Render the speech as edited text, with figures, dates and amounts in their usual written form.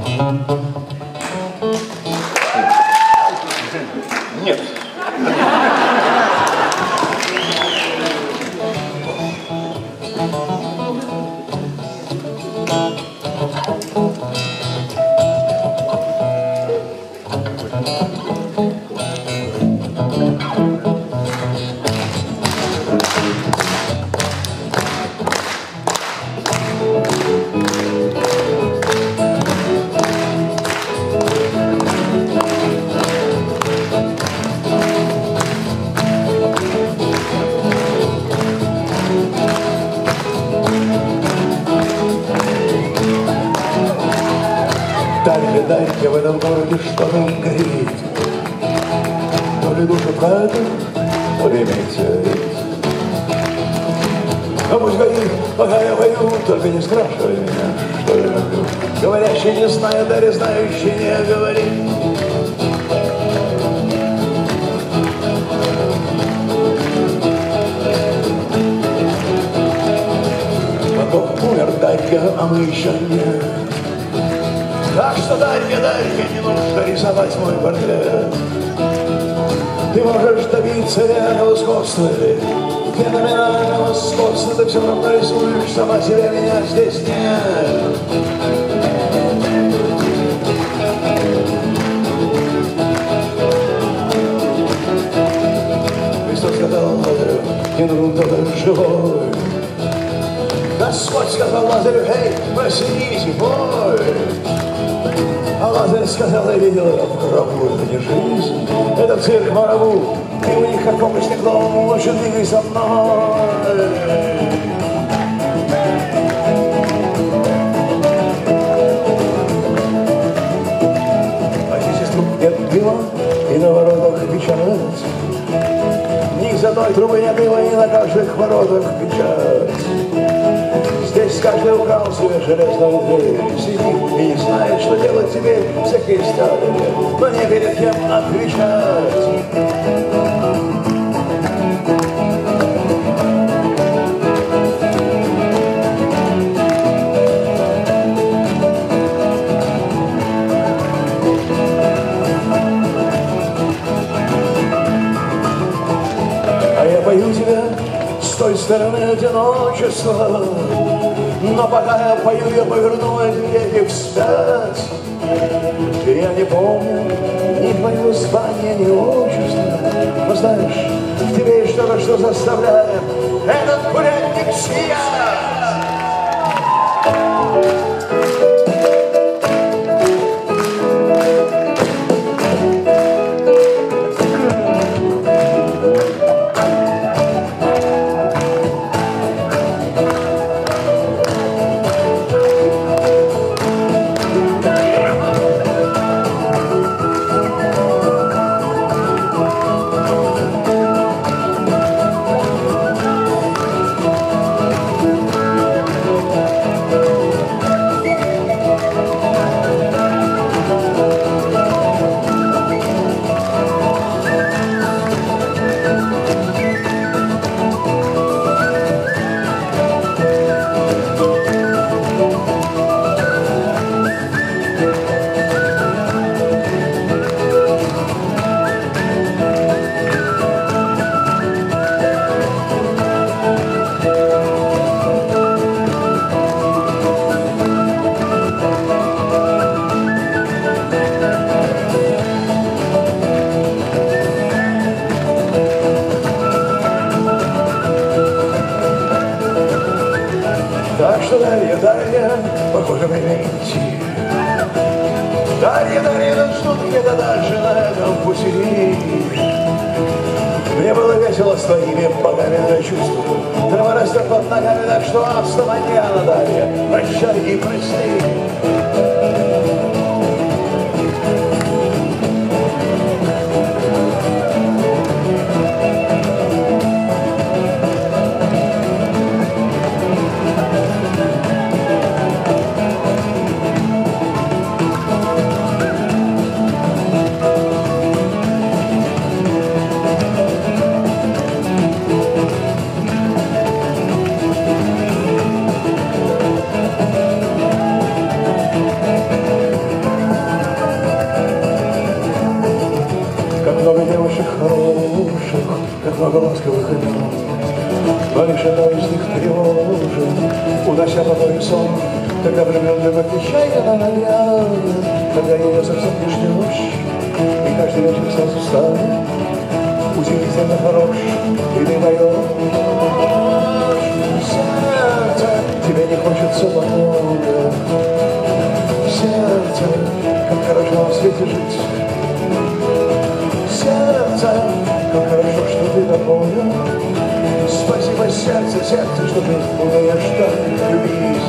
Нет. Дарья, в этом городе что-то горит. То ли душа правда, то ли метеорит. А пусть горит, пока я пою, только не спрашивай меня, что я люблю. Говорящий не знает, Дарья знающий не говорит. Потом умер Дарья, а мы еще нет. Так что, Дарья, не нужно рисовать мой портрет. Ты можешь добиться реального сходства, феноменального сходства, ты все равно рисуешь сама себя, меня здесь нет. Христос сказал Лазарю, не нужен кто-то живой. Господь сказал Лазарю, эй, проснись, бой. А Лазарь сказал, я видел в гробу, это не жизнь, это цирк Мараву. Ты у них как помощник дом, лучше двигай со мной. А здесь вдруг нет дыма, и на воротах печать. Ни из одной трубы нет дыма, и на каждых воротах печать. Здесь каждый украл себе железную дверь, сидит и не знает, что делать теперь, всякие старые, но не перед кем отвечать. А я пою тебя с той стороны одиночества. Но пока я пою, я поверну веки вспять. И я не помню ни твоего звания, ни отчества. Но знаешь, в тебе есть что-то, что заставляет этот курятник сиять. Так что, Дарья, похоже, время идти. Дарья, нас ждут где-то дальше на этом пути. Мне было весело с твоими богами, я чувствую. Трава растет под ногами, так что автоманьяна, Дарья, прощай и прости. унося покой сон, когда влюбленного печально нагрянет, когда ее совсем не ждешь, и каждый вечер сразу станет удивительно хорош, и ты поешь. Сердце, тебе не хочется покоя, сердце, как хорошо на свете жить. Сердце, как хорошо, что ты такое. Спасибо, сердце, сердце, что ты умеешь так любить.